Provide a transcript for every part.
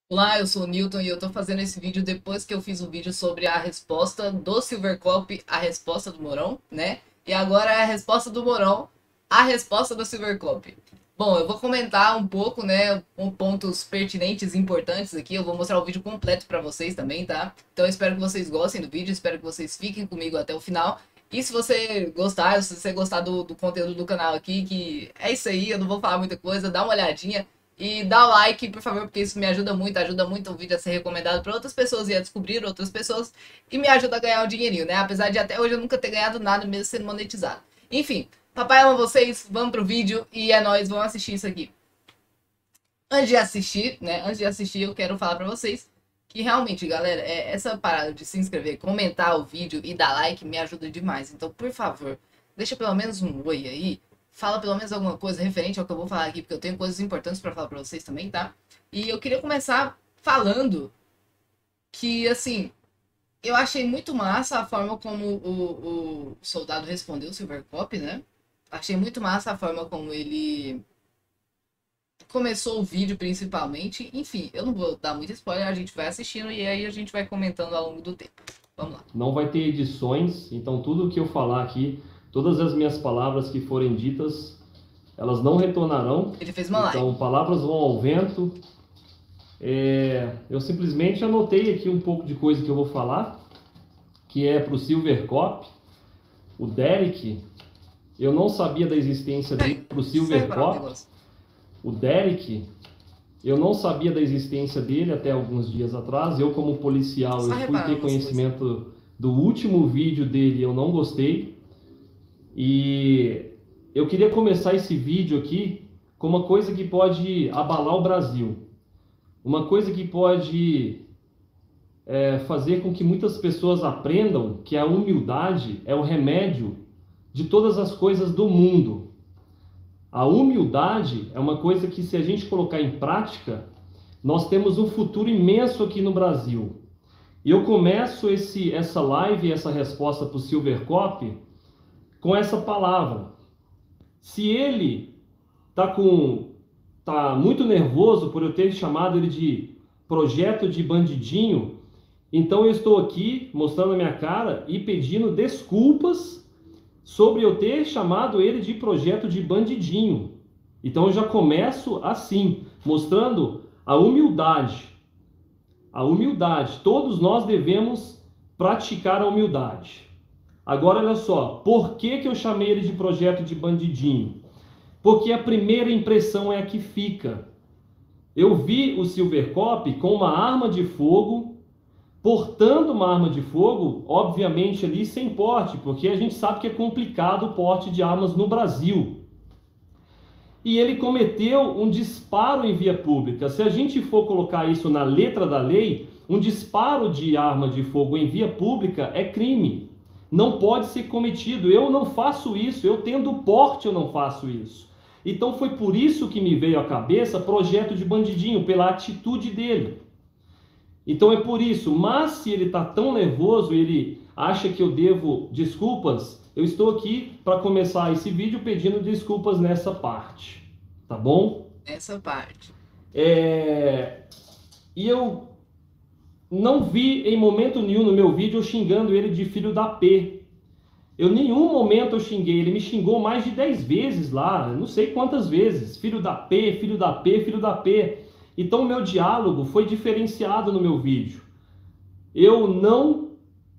Olá, eu sou o Newton e eu tô fazendo esse vídeo depois que eu fiz um vídeo sobre a resposta do Silvercop à resposta do Mourão, né? E agora é a resposta do Mourão à resposta do Silvercop. Bom, eu vou comentar um pouco, né, com pontos pertinentes e importantes aqui. Eu vou mostrar o vídeo completo pra vocês também, tá? Então eu espero que vocês gostem do vídeo, espero que vocês fiquem comigo até o final. E se você gostar, se você gostar do conteúdo do canal aqui, que é isso aí, eu não vou falar muita coisa, dá uma olhadinha. E dá like, por favor, porque isso me ajuda muito o vídeo a ser recomendado para outras pessoas e a descobrir outras pessoas. E me ajuda a ganhar um dinheirinho, né? Apesar de até hoje eu nunca ter ganhado nada, mesmo sendo monetizado. Enfim, papai ama vocês, vamos pro vídeo e é nóis, vamos assistir isso aqui. Antes de assistir, né? Antes de assistir, eu quero falar para vocês que realmente, galera, essa parada de se inscrever, comentar o vídeo e dar like me ajuda demais. Então, por favor, deixa pelo menos um oi aí. Fala pelo menos alguma coisa referente ao que eu vou falar aqui, porque eu tenho coisas importantes para falar para vocês também, tá? E eu queria começar falando que, assim, eu achei muito massa a forma como o soldado respondeu o Silvercop, né? Achei muito massa a forma como ele começou o vídeo principalmente. Enfim, eu não vou dar muito spoiler, a gente vai assistindo e aí a gente vai comentando ao longo do tempo. Vamos lá. Não vai ter edições, então tudo que eu falar aqui, todas as minhas palavras que forem ditas, elas não retornarão. Ele fez uma live. Então, palavras vão ao vento. Eu simplesmente anotei aqui um pouco de coisa que eu vou falar, que é para o Silvercop, o Derek. Eu não sabia da existência dele para o Você reparar um Silvercop. negócio. O Derek, eu não sabia da existência dele até alguns dias atrás. Eu, como policial, Só eu fui reparar ter umas coisas. conhecimento do último vídeo dele, eu não gostei. E eu queria começar esse vídeo aqui com uma coisa que pode abalar o Brasil. Uma coisa que pode fazer com que muitas pessoas aprendam que a humildade é o remédio de todas as coisas do mundo. A humildade é uma coisa que, se a gente colocar em prática, nós temos um futuro imenso aqui no Brasil. E eu começo essa live, essa resposta para o Silvercop, com essa palavra. Se ele tá muito nervoso por eu ter chamado ele de projeto de bandidinho, então eu estou aqui mostrando a minha cara e pedindo desculpas sobre eu ter chamado ele de projeto de bandidinho. Então eu já começo assim, mostrando a humildade. A humildade. Todos nós devemos praticar a humildade. Agora olha só, por que eu chamei ele de projeto de bandidinho? Porque a primeira impressão é a que fica. Eu vi o Silvercop com uma arma de fogo, portando uma arma de fogo, obviamente ali sem porte, porque a gente sabe que é complicado o porte de armas no Brasil. E ele cometeu um disparo em via pública. Se a gente for colocar isso na letra da lei, um disparo de arma de fogo em via pública é crime. Não pode ser cometido. Eu não faço isso. Eu tendo porte, eu não faço isso. Então foi por isso que me veio à cabeça projeto de bandidinho, pela atitude dele. Então é por isso. Mas se ele está tão nervoso, ele acha que eu devo desculpas, eu estou aqui para começar esse vídeo pedindo desculpas nessa parte. Tá bom? Essa parte. É... E eu não vi em momento nenhum no meu vídeo eu xingando ele de filho da P. Eu em nenhum momento eu xinguei, ele me xingou mais de 10 vezes lá, não sei quantas vezes. Filho da P, filho da P, filho da P. Então o meu diálogo foi diferenciado no meu vídeo. Eu não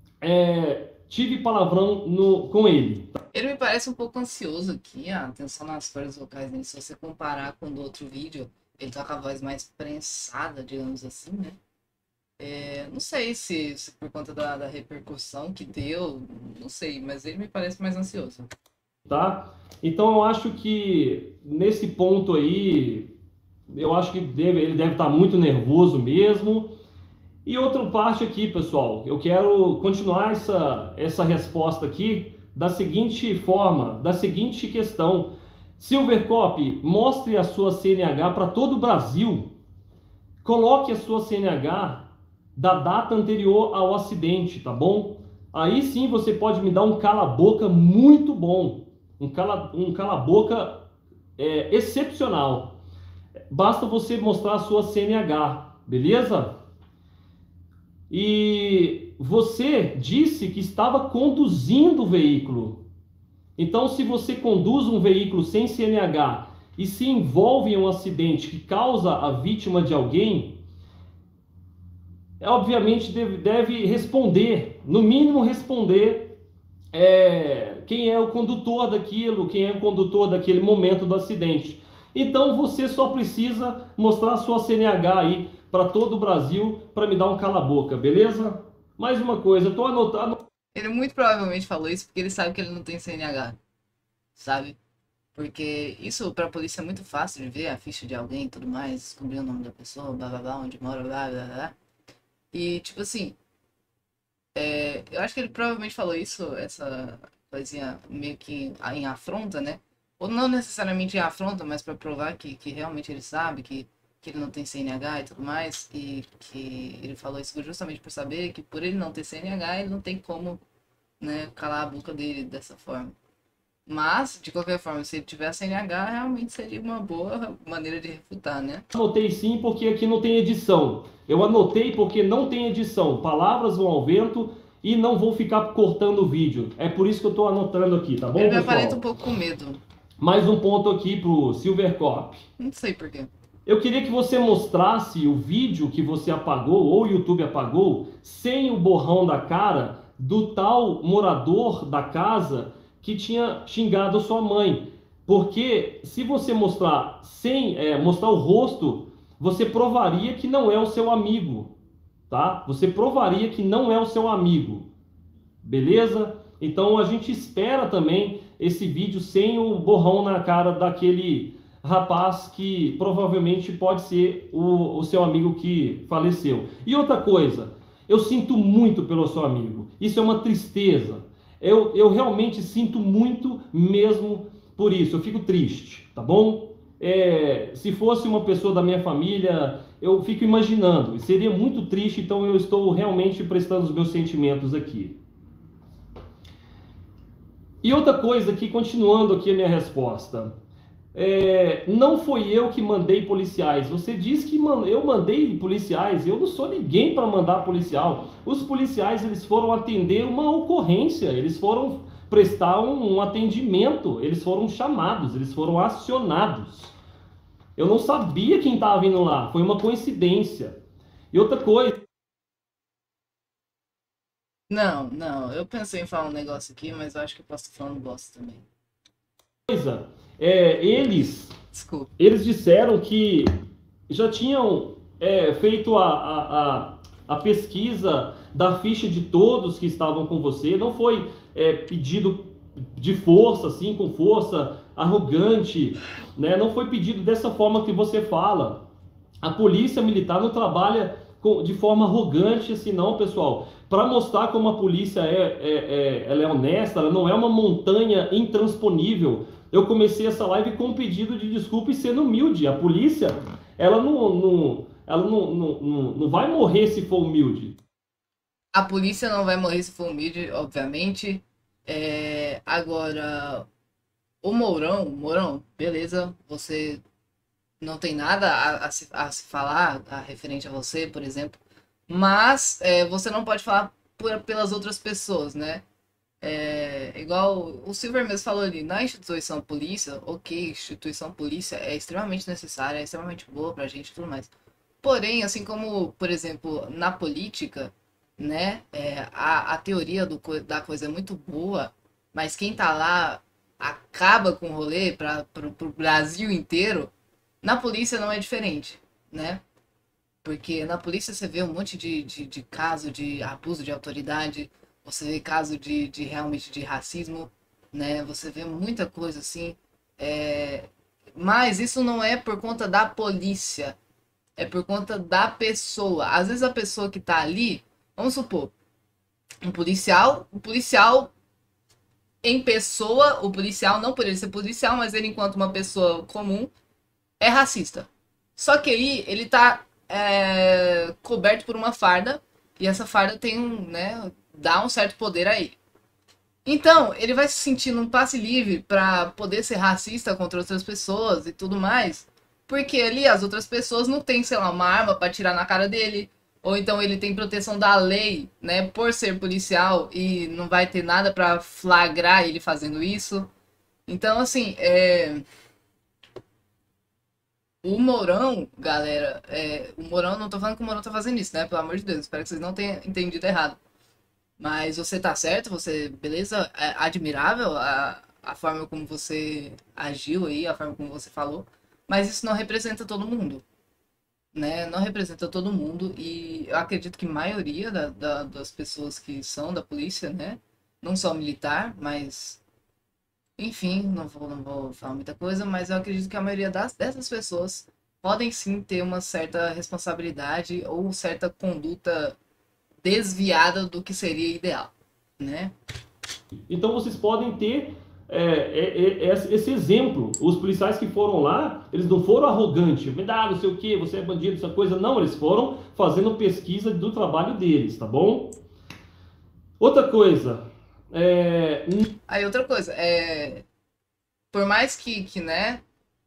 tive palavrão com ele. Ele me parece um pouco ansioso aqui, a atenção nas cordas vocais dele. Se você comparar com o do outro vídeo, ele tá com a voz mais prensada, digamos assim, né? Não sei se por conta da repercussão que deu, não sei, mas ele me parece mais ansioso. Tá? Então eu acho que nesse ponto aí, eu acho que ele deve estar muito nervoso mesmo. E outra parte aqui, pessoal, eu quero continuar essa resposta aqui da seguinte forma, da seguinte questão. Silvercop, mostre a sua CNH para todo o Brasil. Coloque a sua CNH da data anterior ao acidente, tá bom? Aí sim você pode me dar um cala-boca muito bom. Um cala-boca excepcional. Basta você mostrar a sua CNH. beleza? E você disse que estava conduzindo o veículo. Então, se você conduz um veículo sem CNH e se envolve em um acidente que causa a vítima de alguém, obviamente deve responder, no mínimo responder quem é o condutor daquilo, quem é o condutor daquele momento do acidente. Então você só precisa mostrar a sua CNH aí para todo o Brasil para me dar um cala-boca, beleza? Mais uma coisa, eu tô anotando. Ele muito provavelmente falou isso porque ele sabe que ele não tem CNH, sabe? Porque isso pra polícia é muito fácil de ver a ficha de alguém e tudo mais, descobrir o nome da pessoa, blá blá blá, onde mora, blá blá blá. E tipo assim, eu acho que ele provavelmente falou isso, essa coisinha meio que em afronta, né? Ou não necessariamente em afronta, mas pra provar que realmente ele sabe, que ele não tem CNH e tudo mais. E que ele falou isso justamente por saber que por ele não ter CNH, ele não tem como, né, calar a boca dele dessa forma. Mas, de qualquer forma, se ele tiver CNH, realmente seria uma boa maneira de refutar, né? Anotei sim porque aqui não tem edição. Eu anotei porque não tem edição. Palavras vão ao vento e não vou ficar cortando o vídeo. É por isso que eu estou anotando aqui, tá Ele bom, me aparenta um pessoal? pouco com medo. Mais um ponto aqui pro Silvercop. Não sei por quê. Eu queria que você mostrasse o vídeo que você apagou, ou o YouTube apagou, sem o borrão da cara do tal morador da casa que tinha xingado sua mãe. Porque se você mostrar sem mostrar o rosto, você provaria que não é o seu amigo, tá? Você provaria que não é o seu amigo, beleza? Então a gente espera também esse vídeo sem o borrão na cara daquele rapaz que provavelmente pode ser o seu amigo que faleceu. E outra coisa, eu sinto muito pelo seu amigo. Isso é uma tristeza. Eu realmente sinto muito mesmo por isso. Eu fico triste, tá bom? Se fosse uma pessoa da minha família, eu fico imaginando. Seria muito triste, então eu estou realmente prestando os meus sentimentos aqui. E outra coisa aqui, continuando aqui a minha resposta. Não foi eu que mandei policiais. Você diz que eu mandei policiais. Eu não sou ninguém para mandar policial. Os policiais eles foram atender uma ocorrência. Eles foram prestar um atendimento. Eles foram chamados. Eles foram acionados. Eu não sabia quem estava vindo lá. Foi uma coincidência. E outra coisa. Não, não. Eu pensei em falar um negócio aqui, mas eu acho que eu posso estar falando bosta também. Eles Desculpa. Eles disseram que já tinham feito a pesquisa da ficha de todos que estavam com você. Não foi pedido de força, assim, com força, arrogante, né? Não foi pedido dessa forma que você fala. A polícia militar não trabalha de forma arrogante assim, não, pessoal. Para mostrar como a polícia ela é honesta, ela não é uma montanha intransponível. Eu comecei essa live com um pedido de desculpa e sendo humilde. A polícia, ela não vai morrer se for humilde. A polícia não vai morrer se for humilde, obviamente. Agora, o Mourão, beleza, você não tem nada a se falar referente a você, por exemplo. Mas você não pode falar pelas outras pessoas, né? Igual o Silver mesmo falou ali, na instituição polícia, ok, instituição polícia é extremamente necessária, é extremamente boa pra gente e tudo mais. Porém, assim como, por exemplo, na política, né, a teoria da coisa é muito boa, mas quem tá lá acaba com o rolê pro Brasil inteiro, na polícia não é diferente, né? Porque na polícia você vê um monte de caso de abuso de autoridade, você vê caso de realmente de racismo, né? Você vê muita coisa assim. Mas isso não é por conta da polícia, é por conta da pessoa. Às vezes a pessoa que tá ali, vamos supor, um policial em pessoa, o policial, não por ele ser policial, mas ele enquanto uma pessoa comum, é racista. Só que aí ele tá coberto por uma farda, e essa farda tem né, dá um certo poder a ele. Então, ele vai se sentir num passe livre para poder ser racista contra outras pessoas e tudo mais, Porque ali as outras pessoas não têm, sei lá, uma arma para tirar na cara dele. Ou então ele tem proteção da lei, né, por ser policial e não vai ter nada para flagrar ele fazendo isso. Então, assim, o Mourão, galera, o Mourão, não tô falando que o Mourão tá fazendo isso, né? Pelo amor de Deus, espero que vocês não tenham entendido errado. Mas você tá certo, você, beleza? É admirável a forma como você agiu aí, a forma como você falou. Mas isso não representa todo mundo, né? Não representa todo mundo. E eu acredito que a maioria das pessoas que são da polícia, né? Não só militar, mas enfim, não vou falar muita coisa, mas eu acredito que a maioria dessas pessoas podem sim ter uma certa responsabilidade ou certa conduta desviada do que seria ideal, né? Então vocês podem ter esse exemplo. Os policiais que foram lá, eles não foram arrogantes, não sei o que, você é bandido, essa coisa. Não, eles foram fazendo pesquisa do trabalho deles, tá bom? Outra coisa, Aí outra coisa, por mais que né,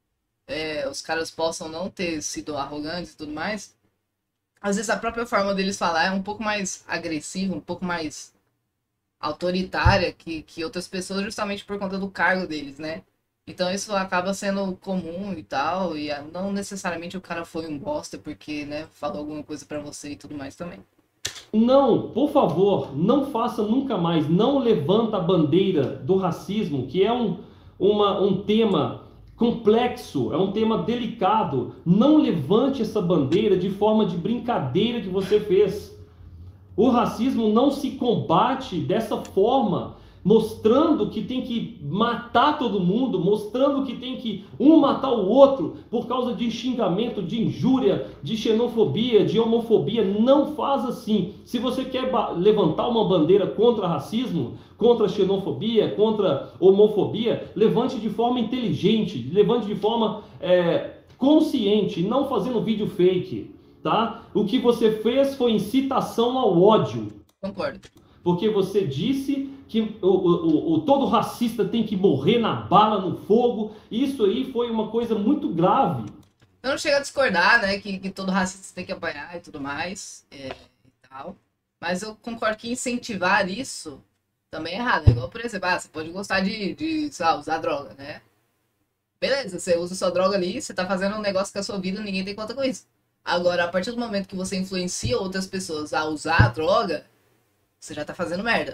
os caras possam não ter sido arrogantes e tudo mais, às vezes a própria forma deles falar é um pouco mais agressiva, um pouco mais autoritária que outras pessoas, justamente por conta do cargo deles, né? Então isso acaba sendo comum e tal, e não necessariamente o cara foi um bosta porque, né, falou alguma coisa pra você e tudo mais também. não, por favor, não faça nunca mais, não levanta a bandeira do racismo, que é um tema complexo, é um tema delicado. Não levante essa bandeira de forma de brincadeira que você fez. O racismo não se combate dessa forma, mostrando que tem que matar todo mundo, mostrando que tem que um matar o outro por causa de xingamento, de injúria, de xenofobia, de homofobia. Não faz assim. Se você quer levantar uma bandeira contra racismo, contra xenofobia, contra homofobia, levante de forma inteligente, levante de forma consciente, não fazendo vídeo fake. Tá? O que você fez foi incitação ao ódio. Concordo. Porque você disse que todo racista tem que morrer na bala, no fogo. Isso aí foi uma coisa muito grave. Eu não chego a discordar, né, que todo racista tem que apanhar e tudo mais, e tal. Mas eu concordo que incentivar isso também é errado. É igual, por exemplo, você pode gostar sei lá, usar droga, né? Beleza, você usa sua droga ali, você tá fazendo um negócio com a sua vida, ninguém tem conta com isso. Agora, a partir do momento que você influencia outras pessoas a usar a droga, você já tá fazendo merda.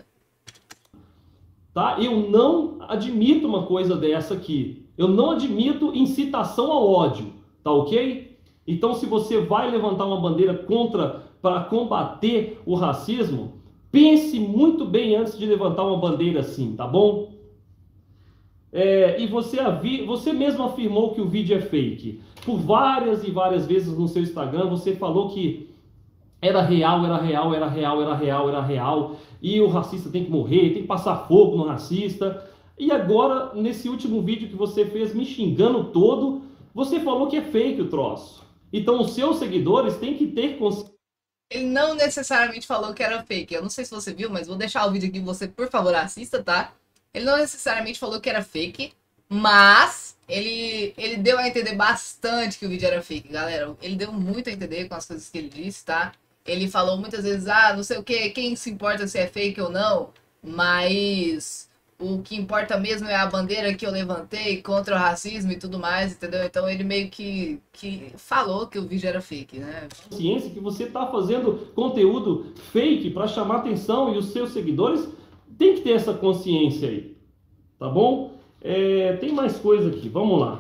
Tá? Eu não admito uma coisa dessa aqui. Eu não admito incitação ao ódio, tá ok? Então, se você vai levantar uma bandeira para combater o racismo, pense muito bem antes de levantar uma bandeira assim, tá bom? E você mesmo afirmou que o vídeo é fake. Por várias e várias vezes no seu Instagram, você falou que era real, era real, era real, era real, era real. E o racista tem que morrer, tem que passar fogo no racista. E agora, nesse último vídeo que você fez me xingando todo, você falou que é fake o troço. Então os seus seguidores têm que ter consciência. Ele não necessariamente falou que era fake. Eu não sei se você viu, mas vou deixar o vídeo aqui, você, por favor, assista, tá? Ele não necessariamente falou que era fake, mas ele deu a entender bastante que o vídeo era fake, galera. Ele deu muito a entender com as coisas que ele disse, tá? Ele falou muitas vezes, não sei o que, quem se importa se é fake ou não, mas o que importa mesmo é a bandeira que eu levantei contra o racismo e tudo mais, entendeu? Então ele meio que falou que o vídeo era fake, né? Consciência que você está fazendo conteúdo fake para chamar atenção e os seus seguidores têm que ter essa consciência aí, tá bom? Tem mais coisa aqui, vamos lá.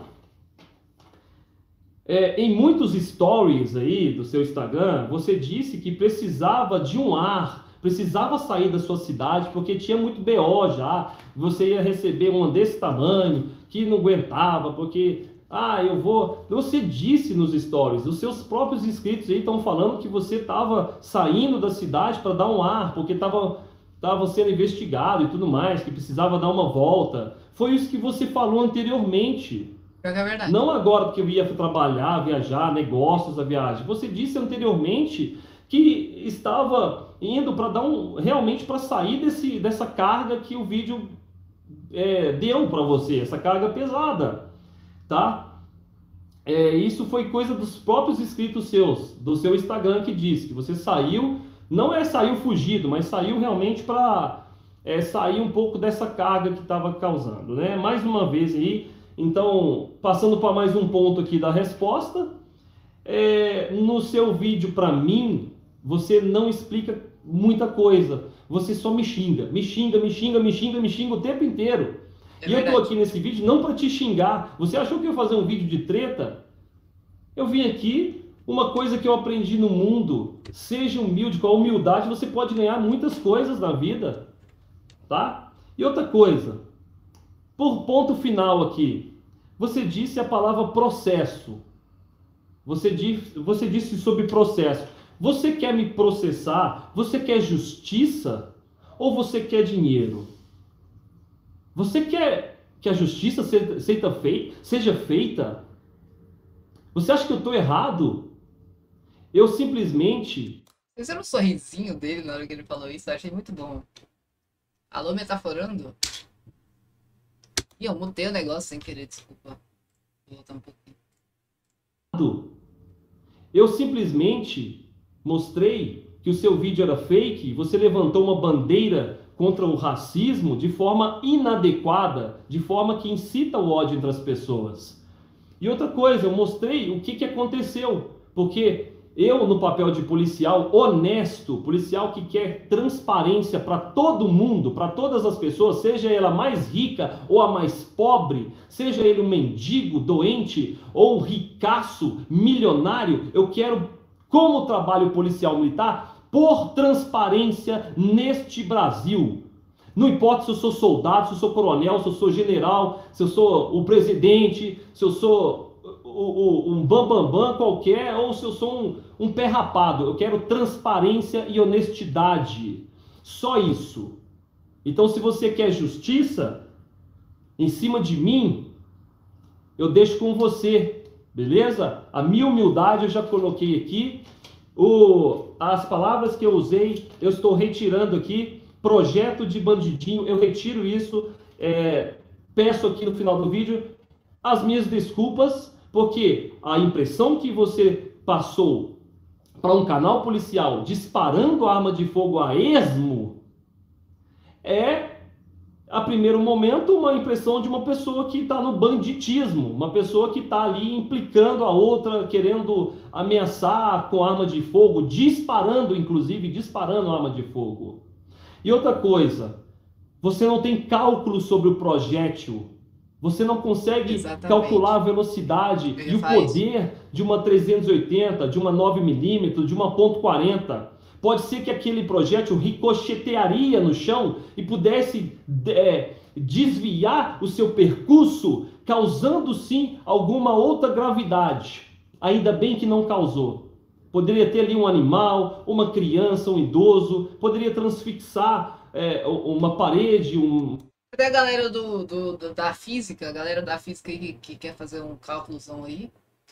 Em muitos stories aí do seu Instagram, você disse que precisava de um ar, precisava sair da sua cidade porque tinha muito BO já, você ia receber uma desse tamanho, que não aguentava, porque, eu vou... Você disse nos stories, os seus próprios inscritos aí estão falando que você estava saindo da cidade para dar um ar, porque estava sendo investigado e tudo mais, que precisava dar uma volta. Foi isso que você falou anteriormente. É verdade. Não agora porque eu ia trabalhar, viajar, negócios, a viagem. Você disse anteriormente que estava indo para realmente para sair dessa carga que o vídeo deu para você, essa carga pesada, tá? Isso foi coisa dos próprios inscritos seus, do seu Instagram, que disse que você saiu, não saiu fugido, mas saiu realmente para sair um pouco dessa carga que estava causando, né? Mais uma vez aí, então, passando para mais um ponto aqui da resposta, no seu vídeo para mim, você não explica muita coisa, você só me xinga, me xinga, me xinga, me xinga, me xinga o tempo inteiro. É E eu tô verdade. aqui nesse vídeo não para te xingar. Você achou que eu ia fazer um vídeo de treta? Eu vim aqui, uma coisa que eu aprendi no mundo, seja humilde, com a humildade você pode ganhar muitas coisas na vida, tá? E outra coisa, por ponto final aqui, você disse a palavra processo. Você disse sobre processo. Você quer me processar? Você quer justiça? Ou você quer dinheiro? Você quer que a justiça seja feita? Você acha que eu estou errado? Eu simplesmente... Vocês viram o sorrisinho dele na hora que ele falou isso? Eu achei muito bom. Alô, metaforando? Ih, eu mutei o negócio sem querer, desculpa. Vou voltar um pouquinho. Eu simplesmente mostrei que o seu vídeo era fake, você levantou uma bandeira contra o racismo de forma inadequada, de forma que incita o ódio entre as pessoas. E outra coisa, eu mostrei o que aconteceu, porque eu, no papel de policial honesto, policial que quer transparência para todo mundo, para todas as pessoas, seja ela mais rica ou a mais pobre, seja ele um mendigo, doente ou um ricaço, milionário, eu quero, como trabalho policial militar, por transparência neste Brasil. Não importa se eu sou soldado, se eu sou coronel, se eu sou general, se eu sou o presidente, se eu sou um bambambam qualquer, ou se eu sou um pé rapado. Eu quero transparência e honestidade. Só isso. Então, se você quer justiça em cima de mim, eu deixo com você, beleza? A minha humildade eu já coloquei aqui. As palavras que eu usei, eu estou retirando aqui. Projeto de bandidinho, eu retiro isso. Peço aqui no final do vídeo as minhas desculpas, porque a impressão que você passou para um canal policial disparando arma de fogo a esmo é, a primeiro momento, uma impressão de uma pessoa que está no banditismo, uma pessoa que está ali implicando a outra, querendo ameaçar com arma de fogo, inclusive disparando arma de fogo. E outra coisa, você não tem cálculo sobre o projétil. Você não consegue Exatamente. calcular a velocidade e o poder de uma 380, de uma 9mm, de uma .40. Pode ser que aquele projétil ricochetearia no chão e pudesse desviar o seu percurso, causando sim alguma outra gravidade. Ainda bem que não causou. Poderia ter ali um animal, uma criança, um idoso, poderia transfixar uma parede, Até a galera da física, a galera da física que quer fazer um cálculozão aí.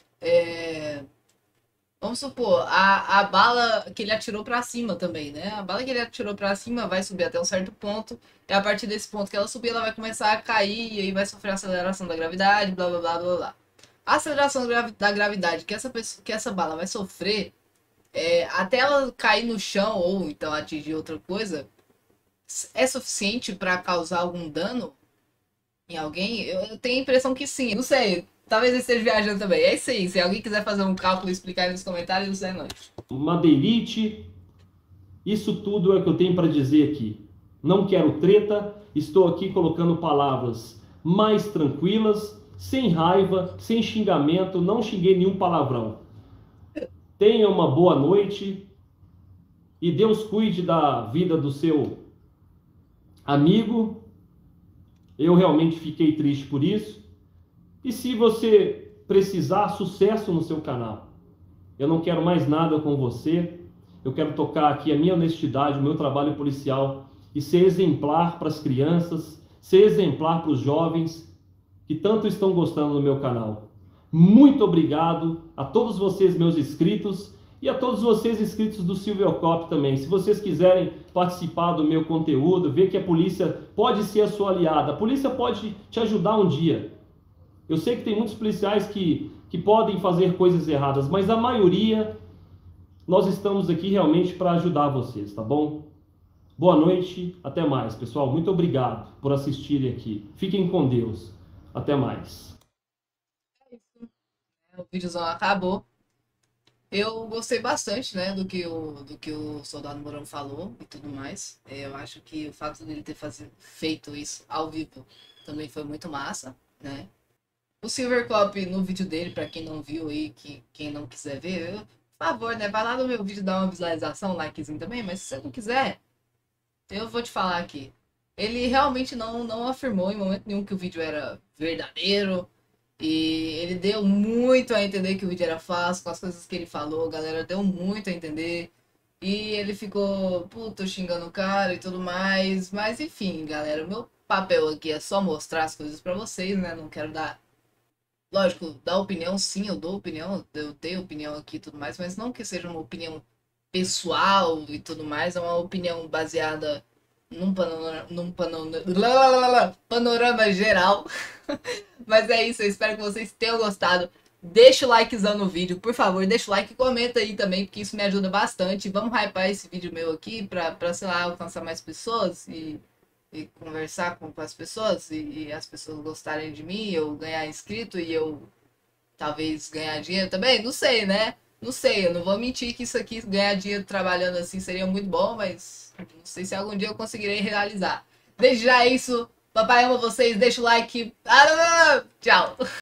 Vamos supor, a bala que ele atirou pra cima também, né? A bala que ele atirou pra cima vai subir até um certo ponto. E a partir desse ponto que ela subir, ela vai começar a cair e aí vai sofrer a aceleração da gravidade, blá blá blá blá blá. A aceleração da gravidade que essa bala vai sofrer, até ela cair no chão ou então atingir outra coisa, é suficiente para causar algum dano em alguém? Eu tenho a impressão que sim. Não sei, talvez eu esteja viajando também. É isso aí. Se alguém quiser fazer um cálculo e explicar aí nos comentários, é nóis. Madeirite, isso tudo é o que eu tenho para dizer aqui. Não quero treta, estou aqui colocando palavras mais tranquilas, sem raiva, sem xingamento, não xinguei nenhum palavrão. Tenha uma boa noite e Deus cuide da vida do seu amigo. Eu realmente fiquei triste por isso. E se você precisar, sucesso no seu canal. Eu não quero mais nada com você. Eu quero tocar aqui a minha honestidade, o meu trabalho policial e ser exemplar para as crianças, ser exemplar para os jovens que tanto estão gostando do meu canal. Muito obrigado a todos vocês, meus inscritos, e a todos vocês inscritos do Silvercop também. Se vocês quiserem participar do meu conteúdo, ver que a polícia pode ser a sua aliada, a polícia pode te ajudar um dia. Eu sei que tem muitos policiais que que podem fazer coisas erradas, mas a maioria, nós estamos aqui realmente para ajudar vocês, tá bom? Boa noite, até mais, pessoal. Muito obrigado por assistirem aqui. Fiquem com Deus. Até mais. O vídeozão acabou. Eu gostei bastante, né, do que o Soldado Mourão falou e tudo mais. Eu acho que o fato dele ter feito isso ao vivo também foi muito massa, né? O Silvercop no vídeo dele, pra quem não viu aí, quem não quiser ver, por favor, né, vai lá no meu vídeo dar uma visualização, um likezinho também, mas se você não quiser, eu vou te falar aqui. Ele realmente não afirmou em momento nenhum que o vídeo era verdadeiro. E ele deu muito a entender que o vídeo era fácil, com as coisas que ele falou, a galera deu muito a entender. E ele ficou, puto, xingando o cara e tudo mais. Mas enfim, galera, o meu papel aqui é só mostrar as coisas pra vocês, né? Não quero dar. Lógico, dar opinião, sim, eu dou opinião, eu tenho opinião aqui e tudo mais, mas não que seja uma opinião pessoal e tudo mais, é uma opinião baseada panorama geral. Mas é isso, eu espero que vocês tenham gostado. Deixa o likezão no vídeo, por favor, deixa o like e comenta aí também, porque isso me ajuda bastante. Vamos hypar esse vídeo meu aqui pra sei lá, alcançar mais pessoas e conversar com as pessoas e as pessoas gostarem de mim, eu ganhar inscrito e eu talvez ganhar dinheiro também, não sei, né? Não sei, eu não vou mentir que isso aqui, ganhar dinheiro trabalhando assim seria muito bom, mas não sei se algum dia eu conseguirei realizar. Desde já é isso, papai ama vocês, deixa o like, tchau!